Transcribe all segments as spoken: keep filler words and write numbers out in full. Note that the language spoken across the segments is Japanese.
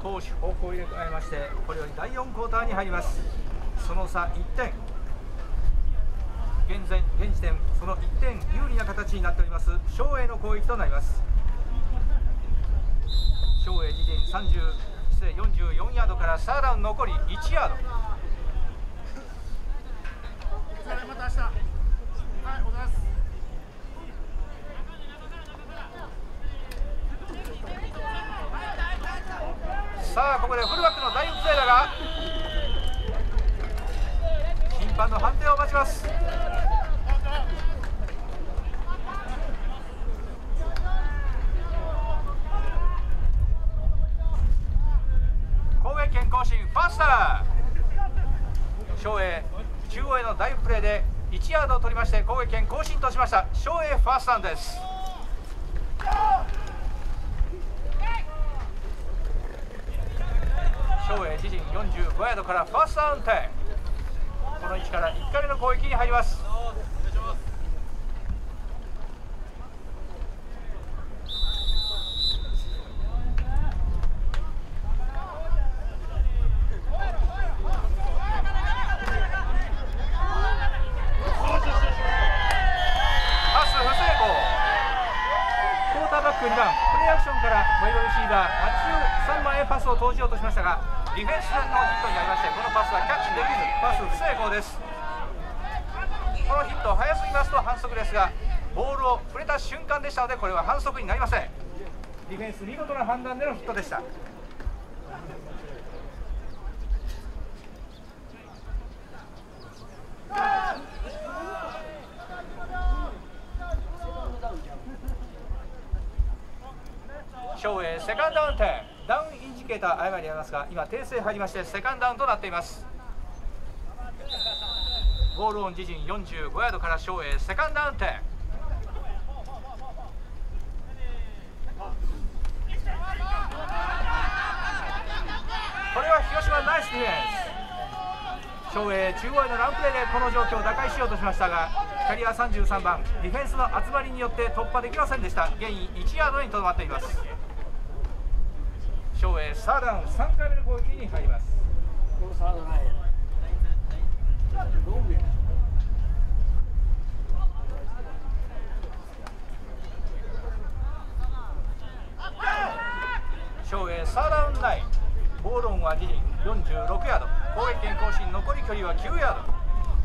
攻守方向を入れ替えまして、これよりだいよんクォーターに入ります。その差いってん、現在現時点そのいってん有利な形になっております昌永の攻撃となります。昌永自陣さんじゅう失礼よんじゅうよんヤードからサーダウン残りいちヤード。 また明日。はい、おざいます。 さあここでフルバックのダイブプレーだが審判の判定を待ちます。神戸県更新ファースター昌永中央へのダイブプレーでいちヤードを取りまして神戸県更新としました。昌永ファーストダウンです。昌永自陣よんじゅうごヤードからファーストダウン点、この位置からいっかいめの攻撃に入ります。にばんプレーアクションからワイドレシーバーはちじゅうさんばんへパスを投じようとしましたが、ディフェンスのヒットになりまして、このパスはキャッチできずパス不成功です。このヒット早すぎますと反則ですが、ボールを触れた瞬間でしたのでこれは反則になりません。ディフェンス見事な判断でのヒットでした。昌永セカンドダウン点、ダウンインジケーター誤りありますが今訂正入りましてセカンドダウンとなっています。ボールオン自陣よんじゅうごヤードから昌永セカンドダウン点、これは広島ナイスディフェンス。昌永中央へのランプレーでこの状況を打開しようとしましたが、キャリアさんじゅうさんばんディフェンスの集まりによって突破できませんでした。ゲインいちヤードにとどまっています。昌永サーダウンさんかいめの攻撃に入ります。昌永サーダウンナイン、ボールオンは自陣よんじゅうろくヤード、攻撃権更新残り距離はきゅうヤード。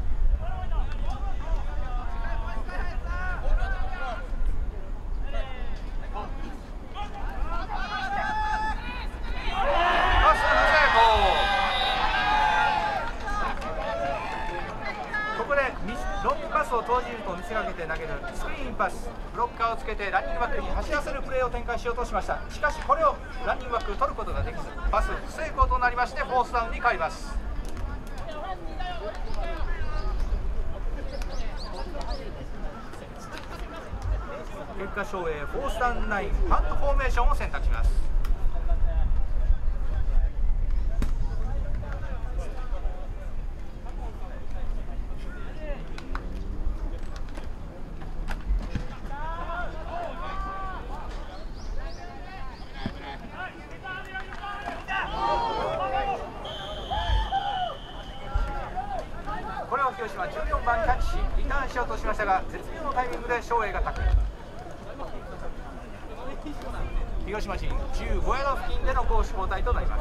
投じると見せかけて投げるスクリーンパス、ブロッカーをつけてランニングバックに走らせるプレーを展開しようとしました。しかしこれをランニングバック取ることができずパス不成功となりましてフォースダウンに変わります。結果昌永フォースダウンナインパントフォーメーションを選択します。広島じゅうよんばんキャッチしリターンしようとしましたが絶妙のタイミングで昌永がタックル。広島陣じゅうごヤード付近での攻守交代となります。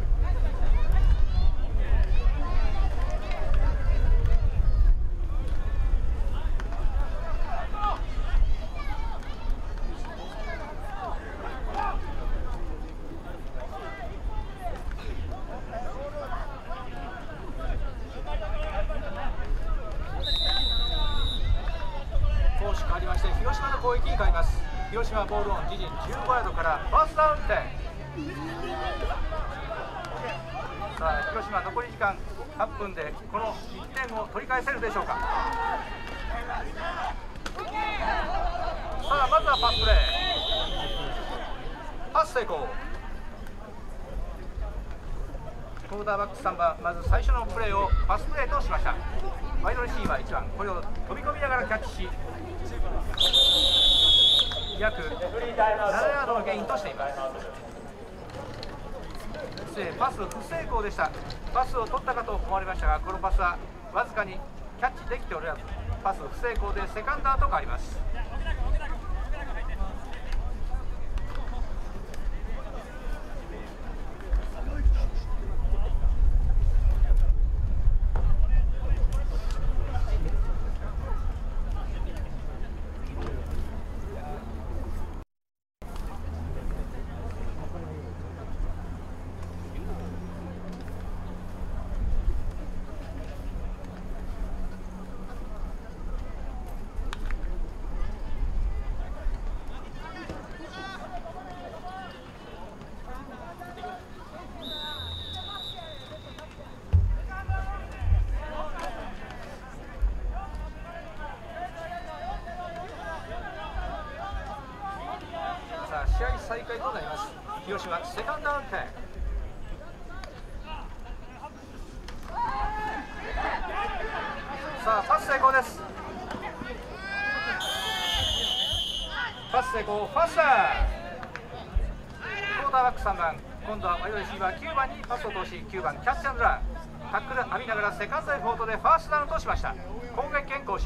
広島の攻撃に変わります。広島ボールオン自陣じゅうごヤードからファーストダウン点。さあ広島残り時間はっぷんでこのいってんを取り返せるでしょうか。さあまずはパスプレー、パス成功。クォーターバックさんばん、まず最初のプレーをパスプレーとしました。ワイドレシーバーいちばん、これを飛び込みながらキャッチし約ななヤードのゲインとしています。 してパス不成功でした。パスを取ったかと思われましたが、このパスはわずかにキャッチできておらず、パス不成功でセカンダーと変わります。試合再開となります。広島セカンドアウト。さあパス成功です。パス成功、ファースター。クォーターバックさんばん、今度はワイドレシーバーきゅうばんにパスを通し、きゅうばんキャッチアンドラン、タックル浴びながらセカンドエフォートでファーストダウンとしました。攻撃権行使。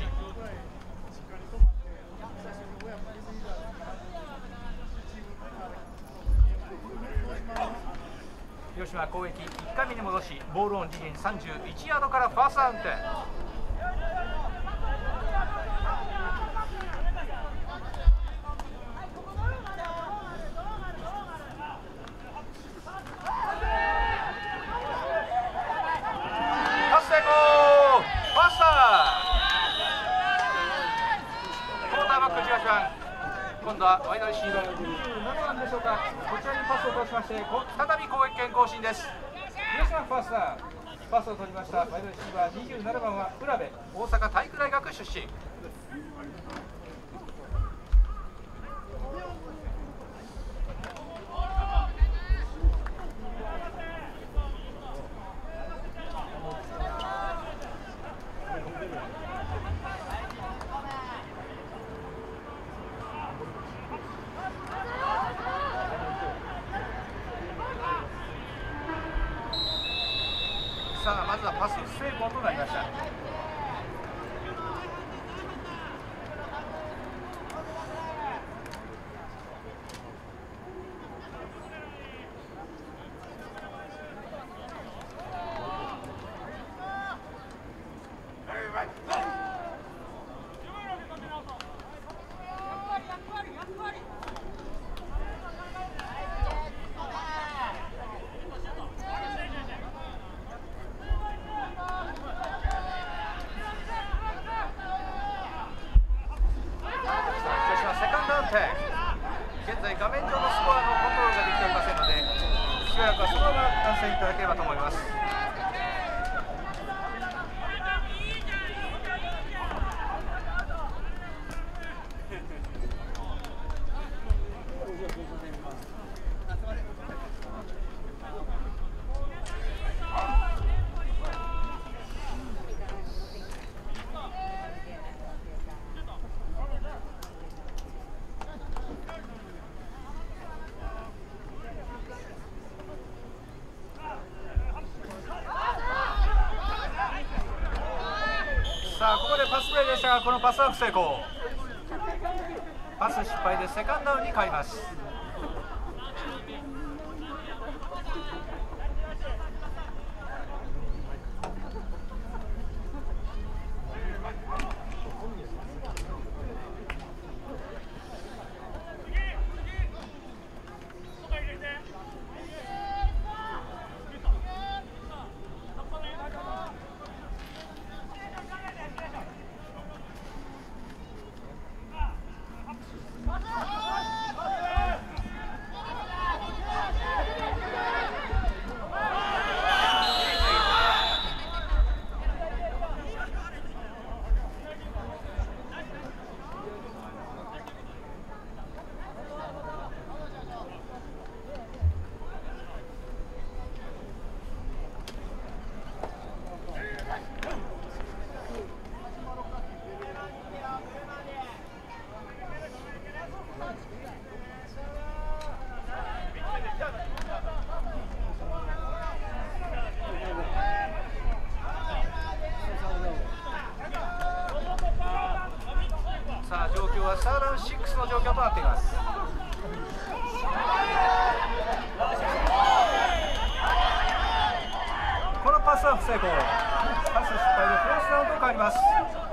広島攻撃いっかいめに戻し、ボールオン自陣さんじゅういちヤードからファーストダウン点。パス成功、ファースター。クォーターバックじゅうはちばん、今度はワイドレシーバーにじゅうななばんでしょうか、こちらにパスを通しまして、再び攻撃権更新です。広島ファースター、パスを取りましたワイドレシーバーにじゅうななばんは浦部、大阪体育大学出身。さあまずはパス成功となりました。現在画面上のスコアのコントロールができておりませんので、しばらくはそのまま観戦いただければと思います。さあここでパスプレーでしたが、このパスは不成功。パス失敗でセカンドダウンに変わります。 は不成功。パス失敗でフォースアウトと変わります。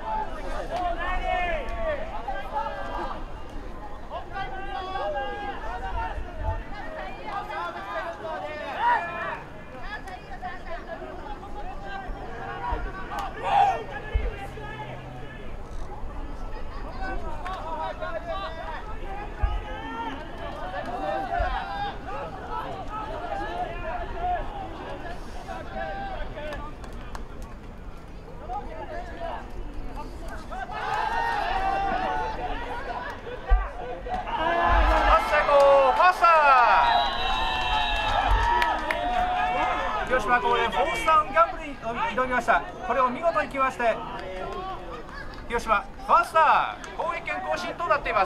広島、ここでフォースダウンギャンブルに挑みました。これを見事に決めまして、広島ファーストダウン、攻撃権更新となっています。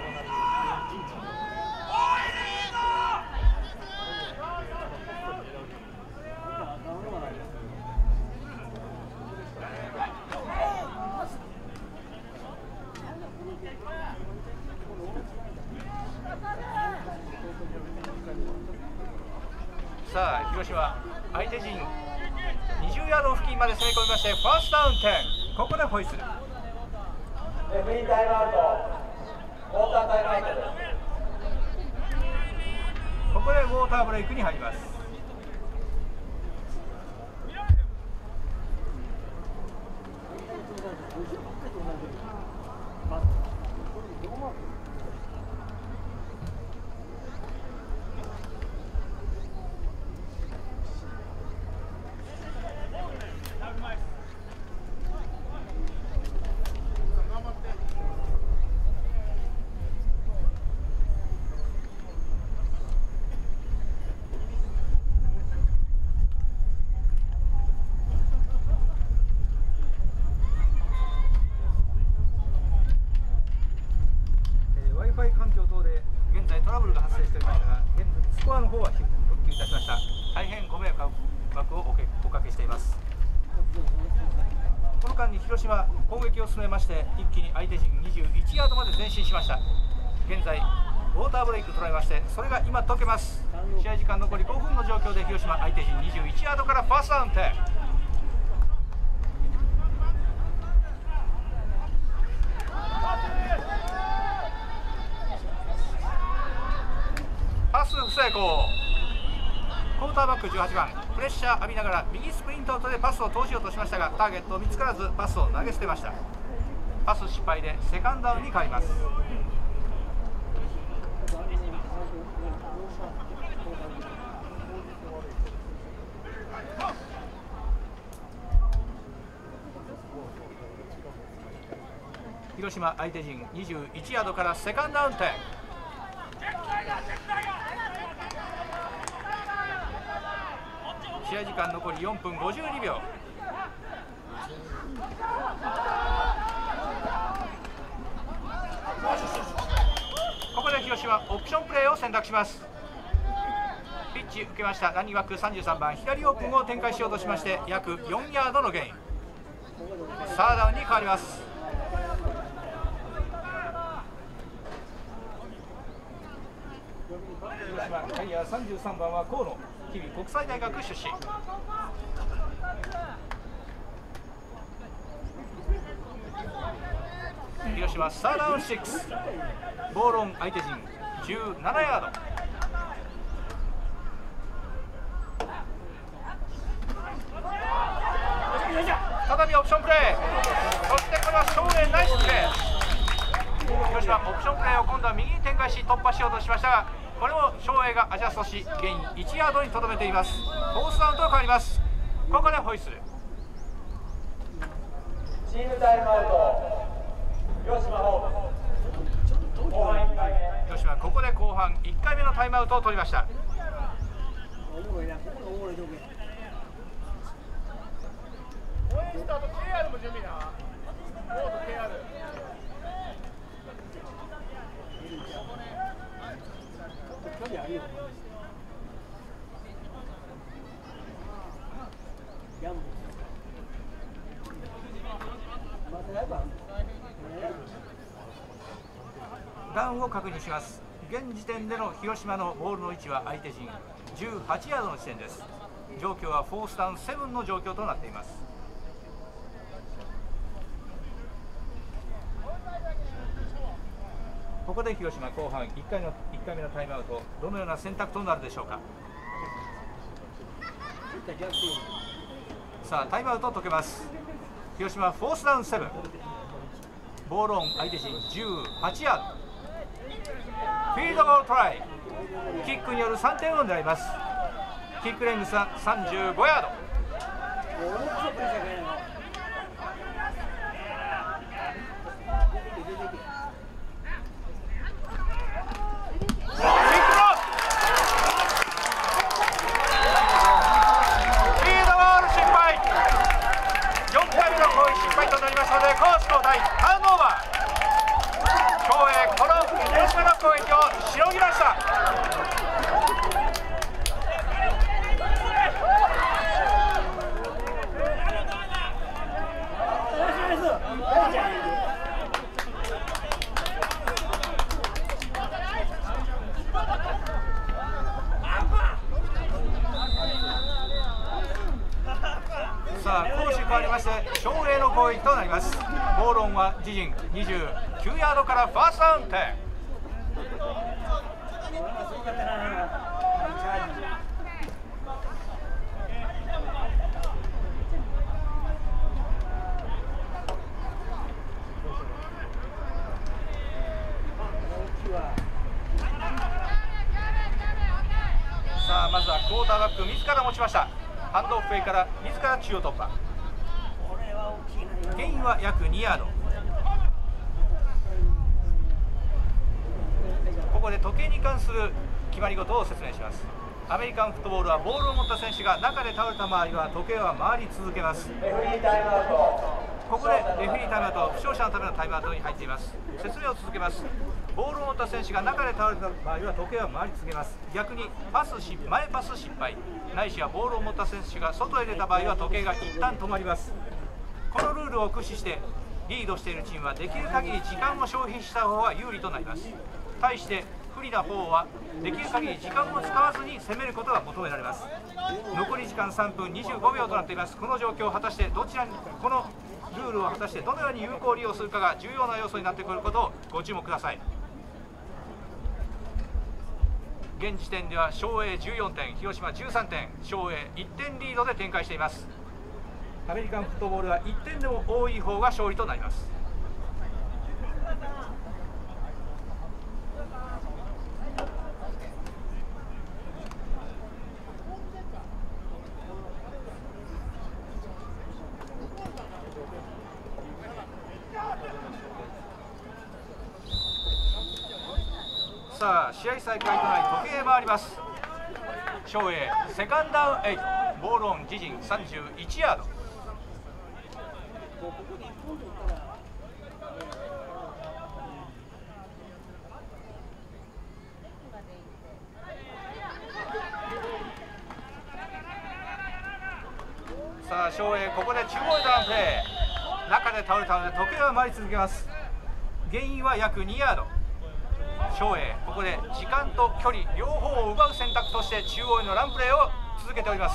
さあ、広島、相手陣にじゅうヤード付近まで攻め込みまして、ファーストダウンじゅう、ここでホイッスル。 レフェリータイムアウト、ウォータータイムアウトです。 ここでウォーターブレイクに入ります。環境等で現在トラブルが発生しておりましたが、現在スコアの方は復旧いたしました。大変ご迷惑をおかけしています。この間に広島、攻撃を進めまして、一気に相手陣にじゅういちヤードまで前進しました。現在ウォーターブレイクとられまして、それが今解けます。試合時間残りごふんの状況で、広島相手陣にじゅういちヤードからファーストダウンじゅう。パス不成功。クォーターバックじゅうはちばん、プレッシャー浴びながら右スプリントアウトでパスを投じようとしましたが、ターゲット見つからずパスを投げ捨てました。パス失敗でセカンドダウンに変わります。広島相手陣にじゅういちヤードからセカンドダウンじゅう。試合時間残りよんぷんごじゅうにびょう。ここで広島オプションプレーを選択します。ピッチ受けましたランニングバックさんじゅうさんばん、左オープンを展開しようとしまして、約よんヤードのゲイン。サードダウンに変わります。広島キャリアさんじゅうさんばんは河野、日々国際大学出身。広島サーダウンろく、ボールオン相手陣じゅうななヤード。再びオプションプレー、そしてこれは正面ナイスプレー。広島オプションプレーを今度は右に展開し突破しようとしましたが、これを照英がアジャストし、ゲインいちヤードにとどめています。フォースダウンと変わります。ここでホイッスル。 チームタイムアウト、広島ホーム。後半いっかいめ。 広島ここで後半いっかいめのタイムアウトを取りました。 応援した後 ケーアール も準備な。モード ケーアール。距離あるよ。 ダウンを確認します。 現時点での広島のボールの位置は相手陣じゅうはちヤードの地点です。状況はフォースダウンセブンの状況となっています。ここで広島後半いっかいのいっかいめのタイムアウト、どのような選択となるでしょうか。さあタイムアウトを解けます。広島フォースダウンセブン、ボールオン相手陣じゅうはちヤード、フィールドゴールトライ、キックによるさんてんを狙います。キックレングスはさんじゅうごヤード。さあ攻守変わりまして翔平の攻撃となります。ボールオンは自陣にじゅうきゅうヤードからファーストダウン点。さあまずはクォーターバック自ら持ちました。ハンドオフェイから自ら中央突破、ゲインは約にヤード。ここで時計に関する決まり事を説明します。アメリカンフットボールはボールを持った選手が中で倒れた場合は時計は回り続けます。ここでレフェリータイムアウト、負傷者のためのタイムアウトに入っています。説明を続けます。ボールを持った選手が中で倒れた場合は時計は回り続けます。逆にパスし前パス失敗ないしはボールを持った選手が外へ出た場合は時計が一旦止まります。このルールを駆使してリードしているチームはできる限り時間を消費した方が有利となります。対して不利な方はできる限り時間を使わずに攻めることが求められます。残り時間さんぷんにじゅうごびょうとなっています。この状況を果たしてどちらにこのルールを果たしてどのように有効利用するかが重要な要素になってくることをご注目ください。現時点では翔英じゅうよんてん、広島じゅうさんてん、翔英いってんリードで展開しています。アメリカンフットボールはいってんでも多い方が勝利となります。さあ試合再開となり時計回ります。翔英セカンドダウンエイト、ボールオン自陣さんじゅういちヤード。さあ翔英ここで中央へダウンプレー、中で倒れたので時計は回り続けます。原因は約にヤード。翔英ここで時間と距離両方を奪う選択として中央へのランプレーを続けております。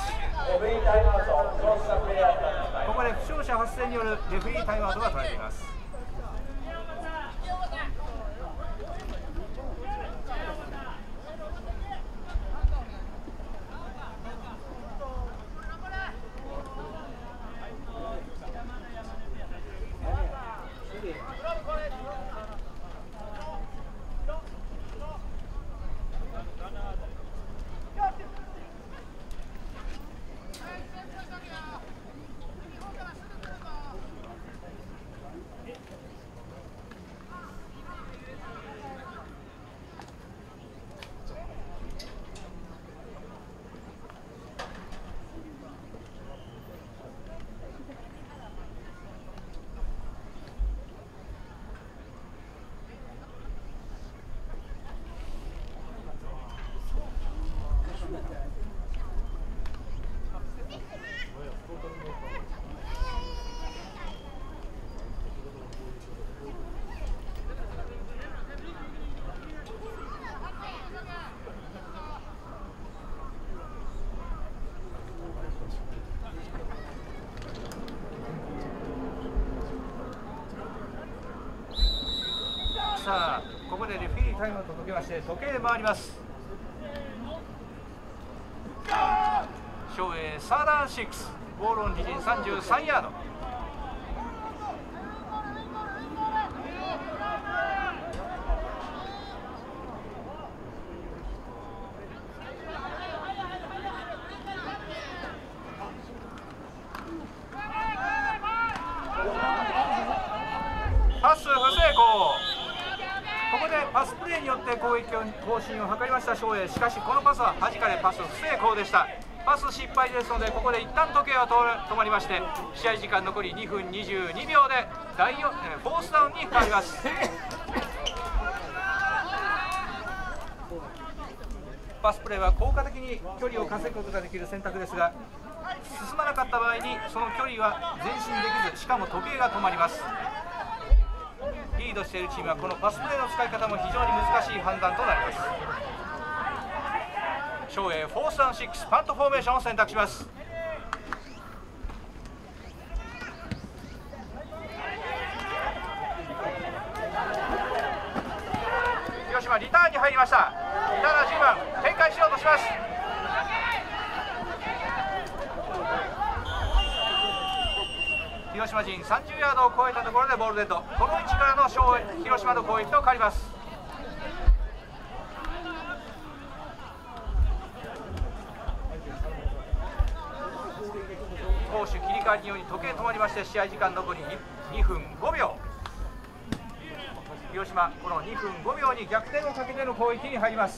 ここで負傷者発生によるレフェリータイムアウトが取られています。 さあここでレフェリータイムアウト解けまして時計回ります。照英サーダンシックスボールオン自陣さんじゅうさんヤード。パス不成功。ここでパスプレーによって攻撃更新を図りました照英。しかしこのパスは弾かれパス不成功でした。パス失敗ですのでここで一旦時計は止まりまして試合時間残りにふんにじゅうにびょうで第よんフォースダウンに変わります。パスプレーは効果的に距離を稼ぐことができる選択ですが進まなかった場合にその距離は前進できずしかも時計が止まります。リードしているチームはこのパスプレーの使い方も非常に難しい判断となります。照英フォースダウンシックスパントフォーメーションを選択します。広島リターンに入りました。リターンはじゅうばん展開しようとします。広島陣さんじゅうヤードを超えたところでボールデッド。この位置からの広島の攻撃と変わります。攻守切り替わりにより時計止まりまして試合時間残りにふんごびょう。広島このにふんごびょうに逆転をかけての攻撃に入ります。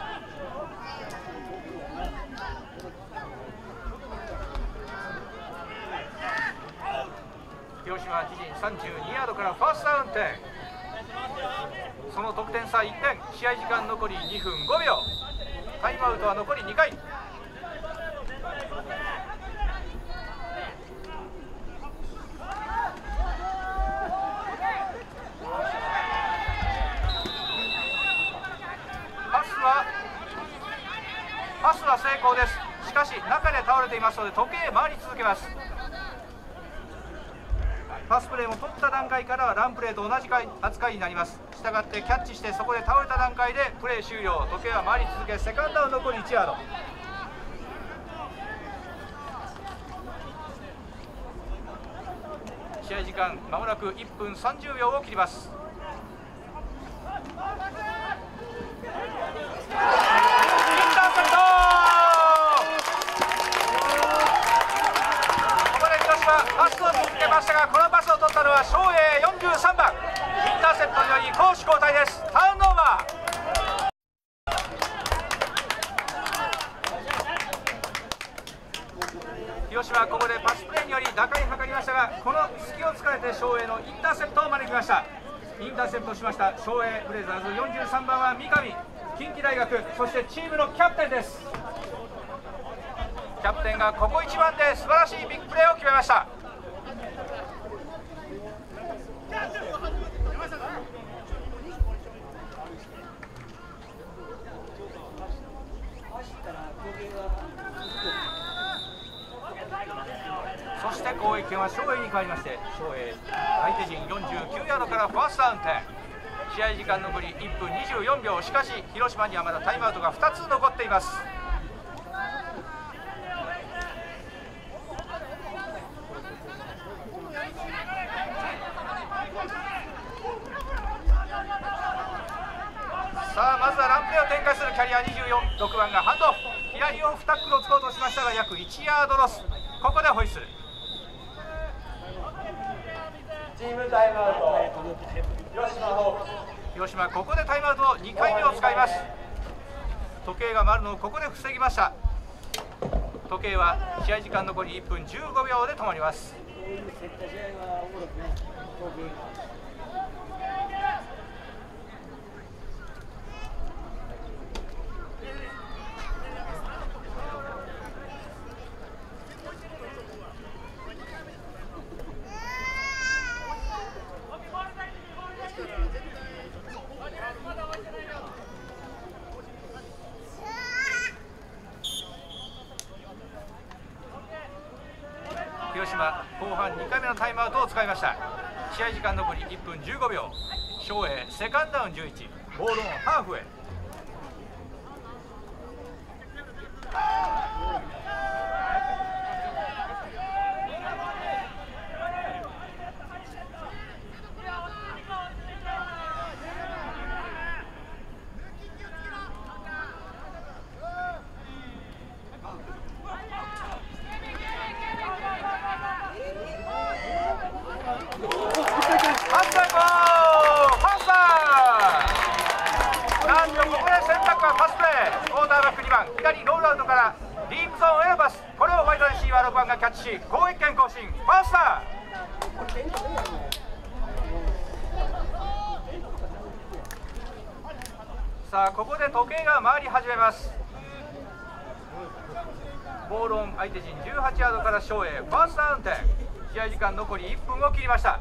広島自陣さんじゅうにヤードからファーストダウン点。その得点差いってん。試合時間残りにふんごびょう。タイムアウトは残りにかい。パスはパスは成功です。しかし中で倒れていますので時計回り続けます。パスプレーも取った段階からはランプレーと同じ扱いになります。したがってキャッチしてそこで倒れた段階でプレー終了。時計は回り続けセカンドダウン残りいちヤード。試合時間まもなくいっぷんさんじゅうびょうを切ります。パスを続けましたがこのパスを取ったのは照英よんじゅうさんばん。インターセプトにより攻守交代です。ターンオーバー。広島はここでパスプレーにより打開を図りましたがこの隙を突かれて照英のインターセプトを招きました。インターセプトしました照英ブレザーズよんじゅうさんばんは三上近畿大学そしてチームのキャプテンです。キャプテンがここ一番で素晴らしいビッグプレーを決めました。そして攻撃権は照英に変わりまして照英相手陣よんじゅうきゅうヤードからファーストダウン点。試合時間残りいっぷんにじゅうよんびょう。しかし広島にはまだタイムアウトがふたつ残っています。さあまずはランプレーを展開するキャリアにじゅうよん、ろくばんがハンドオフ。左オフタックルを使おうとしましたが約いちヤードロス。ここでホイッスル。 チームタイムアウト。広島ホークス。 広島ここでタイムアウトにかいめを使います。時計が回るのをここで防ぎました。時計は試合時間残りいっぷんじゅうごびょうで止まります。広島後半にかいめのタイムアウトを使いました。試合時間残りいっぷんじゅうごびょう。 翔英セカンドダウンじゅういち、ボールオンハーフウェイ。左ロールアウトからリームゾーンへのパス、これをワイドレシーバーろくばんがキャッチし攻撃権更新、ファーストダウン。さあここで時計が回り始めます。ボールオン相手陣じゅうはちヤードから翔英ファーストダウン点、試合時間残りいっぷんを切りました。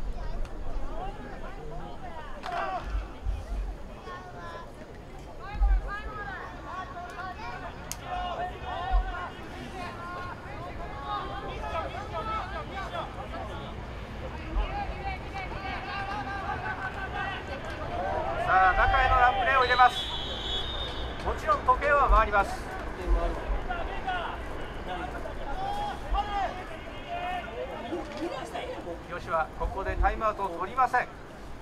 さあ中へのランプレーを入れます。もちろん時計は回ります。日吉はここでタイムアウトを取りません。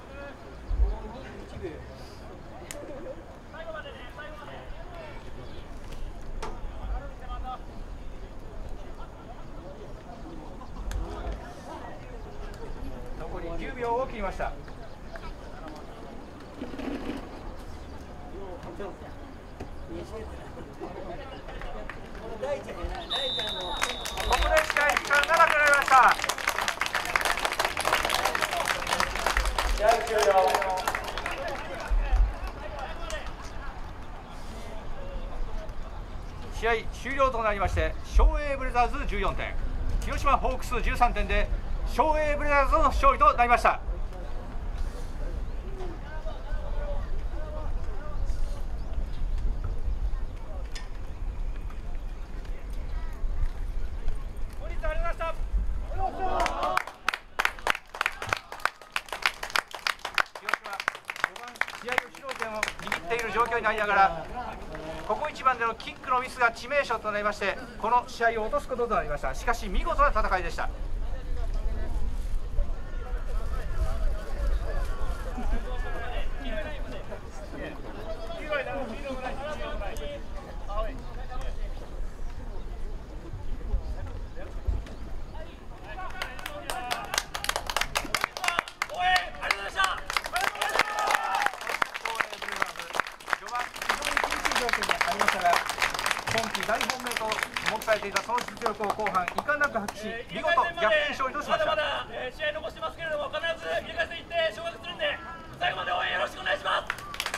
残りじゅうびょうを切りました。ここで試合時間がなくなりました。 試合終了。 試合終了となりまして、翔英ブレザーズじゅうよんてん、広島ホークスじゅうさんてんで翔英ブレザーズの勝利となりました。試合の主導権を握っている状況になりながら、ここ一番でのキックのミスが致命傷となりまして、この試合を落とすこととなりました。しかし見事な戦いでした。今季大本命と目されていたその実力を後半遺憾なく発揮し、見事逆転勝利としました。 まだまだ、えー、試合残してますけれども、必ず入れ替えていって昇格するんで、最後まで応援よろしくお願いします。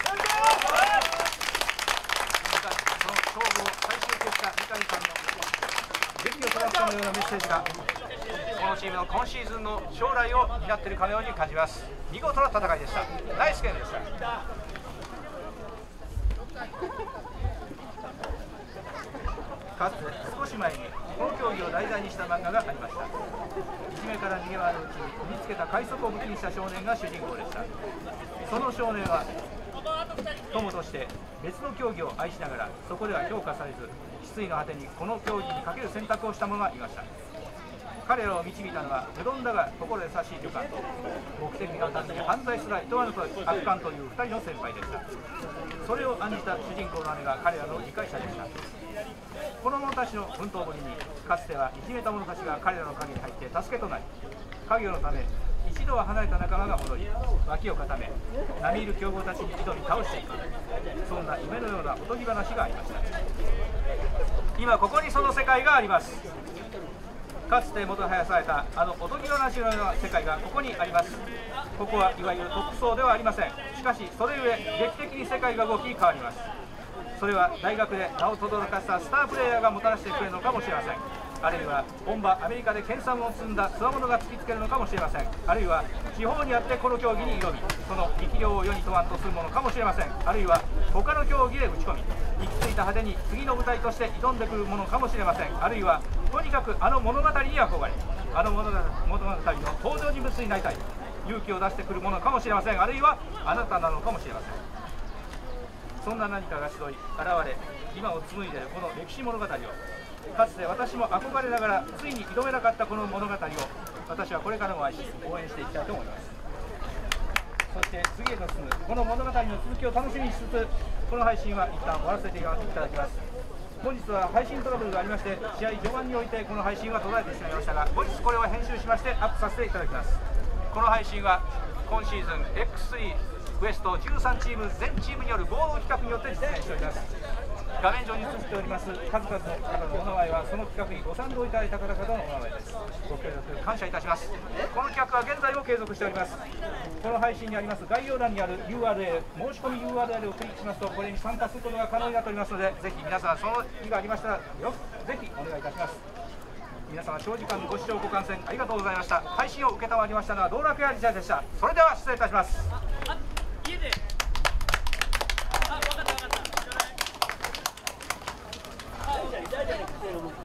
その勝負を最終決した三上さんの激怒トラクションのようなメッセージが、このチームの今シーズンの将来を担っているかのように感じます。見事な戦いでした。ナイスゲームでした。かつて少し前にこの競技を題材にした漫画がありました。いじめから逃げ回るうちに身につけた快速を武器にした少年が主人公でした。その少年は友として別の競技を愛しながら、そこでは評価されず失意の果てにこの競技にかける選択をした者がいました。彼らを導いたのは無論だが心優しい旅館と目的のために犯罪すら厭わぬと悪漢というふたりの先輩でした。それを案じた主人公の姉が彼らの理解者でした。この者たちの奮闘ぶりに、かつてはいじめた者たちが彼らの影に入って助けとなり、家業のため一度は離れた仲間が戻り、脇を固め並みいる強豪たちに挑み倒していく、そんな夢のようなおとぎ話がありました。今ここにその世界があります。かつてもてはやされたあのおとぎ話のような世界がここにあります。ここはいわゆるトップ層ではありません。しかしそれゆえ劇的に世界が動き変わります。それは大学で名を轟かせたスタープレーヤーがもたらしてくれるのかもしれません。あるいは本場アメリカで研鑽を積んだ強者が突きつけるのかもしれません。あるいは地方にあってこの競技に挑み、その力量を世に問わんとするものかもしれません。あるいは他の競技で打ち込み、行き着いた果てに次の舞台として挑んでくるものかもしれません。あるいはとにかくあの物語に憧れ、あの物語の登場人物になりたい、 勇気を出してくるものかもしれません。あるいはあなたなのかもしれません。そんな何かが集い現れ、今を紡いでいるこの歴史物語を、かつて私も憧れながらついに挑めなかったこの物語を、私はこれからも愛し応援していきたいと思います。そして次へと進むこの物語の続きを楽しみにしつつ、この配信は一旦終わらせていただきます。本日は配信トラブルがありまして、試合序盤においてこの配信は途絶えてしまいましたが、後日これを編集しましてアップさせていただきます。この配信は今シーズン エックススリー ウエストじゅうさんチーム全チームによる合同企画によって実現しております。画面上に映っております数々の方のお名前はその企画にご賛同いただいた方々のお名前です。ご協力感謝いたします。この企画は現在も継続しております。この配信にあります概要欄にある ユーアールエル、申し込み ユーアールエル をクリックしますと、これに参加することが可能になっておりますので、ぜひ皆さんその意がありましたらよぜひお願いいたします。皆様長時間のご視聴ご観戦ありがとうございました。配信を受けたまわりましたのは道楽屋理事でした。それでは失礼いたします。 あ、家であ、分かった分かった。